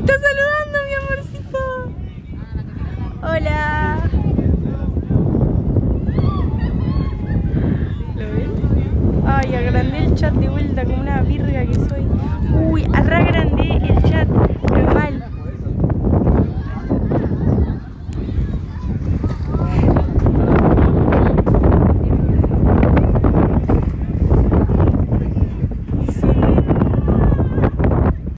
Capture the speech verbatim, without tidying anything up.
está saludando, mi amorcito. Hola. ¿Lo ven? Ay, agrandé el chat de vuelta como una virga que soy. Uy, arra agrandé el chat.